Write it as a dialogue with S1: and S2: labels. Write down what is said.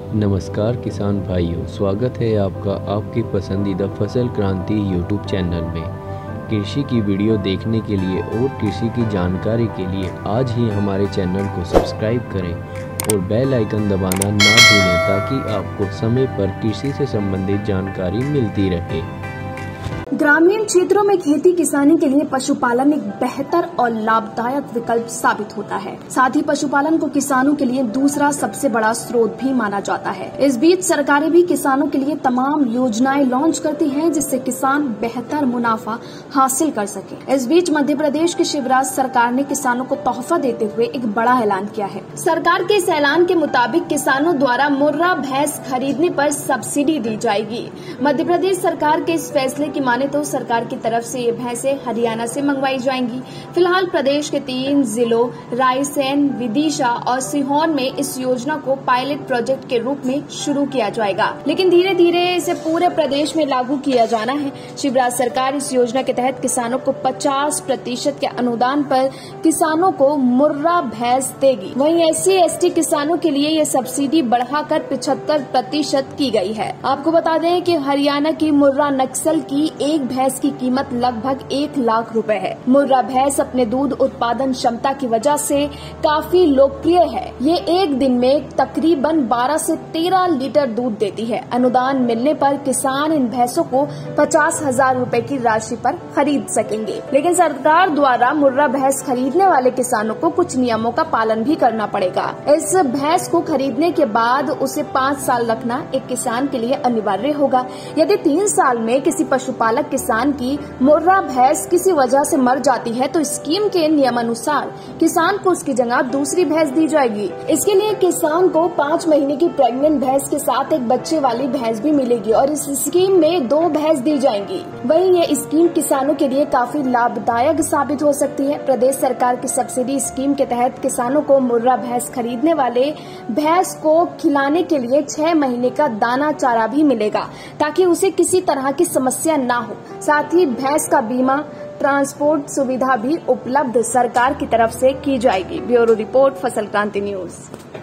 S1: नमस्कार किसान भाइयों, स्वागत है आपका आपकी पसंदीदा फसल क्रांति यूट्यूब चैनल में। कृषि की वीडियो देखने के लिए और कृषि की जानकारी के लिए आज ही हमारे चैनल को सब्सक्राइब करें और बेल आइकन दबाना ना भूलें ताकि आपको समय पर कृषि से संबंधित जानकारी मिलती रहे।
S2: ग्रामीण क्षेत्रों में खेती किसानी के लिए पशुपालन एक बेहतर और लाभदायक विकल्प साबित होता है। साथ ही पशुपालन को किसानों के लिए दूसरा सबसे बड़ा स्रोत भी माना जाता है। इस बीच सरकारें भी किसानों के लिए तमाम योजनाएं लॉन्च करती हैं जिससे किसान बेहतर मुनाफा हासिल कर सके। इस बीच मध्य प्रदेश की शिवराज सरकार ने किसानों को तोहफा देते हुए एक बड़ा ऐलान किया है। सरकार के इस ऐलान के मुताबिक किसानों द्वारा मुर्रा भैंस खरीदने पर सब्सिडी दी जाएगी। मध्य प्रदेश सरकार के इस फैसले की माने तो सरकार की तरफ से ये भैंसें हरियाणा से मंगवाई जाएंगी। फिलहाल प्रदेश के 3 जिलों रायसेन, विदिशा और सीहोर में इस योजना को पायलट प्रोजेक्ट के रूप में शुरू किया जाएगा, लेकिन धीरे धीरे इसे पूरे प्रदेश में लागू किया जाना है। शिवराज सरकार इस योजना के तहत किसानों को 50% के अनुदान पर किसानों को मुर्रा भैंस देगी। वहीं SC/ST किसानों के लिए ये सब्सिडी बढ़ाकर 75% की गई है। आपको बता दें कि हरियाणा की मुर्रा नस्ल की एक भैंस की कीमत लगभग 1 लाख रुपए है। मुर्रा भैंस अपने दूध उत्पादन क्षमता की वजह से काफी लोकप्रिय है। ये एक दिन में तकरीबन 12 से 13 लीटर दूध देती है। अनुदान मिलने पर किसान इन भैंसों को 50,000 रुपए की राशि पर खरीद सकेंगे, लेकिन सरकार द्वारा मुर्रा भैंस खरीदने वाले किसानों को कुछ नियमों का पालन भी करना पड़ेगा। इस भैंस को खरीदने के बाद उसे 5 साल रखना एक किसान के लिए अनिवार्य होगा। यदि 3 साल में किसी पशुपालक किसान की मुर्रा भैंस किसी वजह से मर जाती है तो स्कीम के नियमानुसार किसान को उसकी जगह दूसरी भैंस दी जाएगी। इसके लिए किसान को 5 महीने की प्रेग्नेंट भैंस के साथ एक बच्चे वाली भैंस भी मिलेगी और इस स्कीम में 2 भैंस दी जाएंगी। वहीं ये स्कीम किसानों के लिए काफी लाभदायक साबित हो सकती है। प्रदेश सरकार की सब्सिडी स्कीम के तहत किसानों को मुर्रा भैंस खरीदने वाले भैंस को खिलाने के लिए 6 महीने का दाना चारा भी मिलेगा ताकि उसे किसी तरह की समस्या न हो। साथ ही भैंस का बीमा, ट्रांसपोर्ट सुविधा भी उपलब्ध सरकार की तरफ से की जाएगी। ब्यूरो रिपोर्ट, फसल क्रांति न्यूज।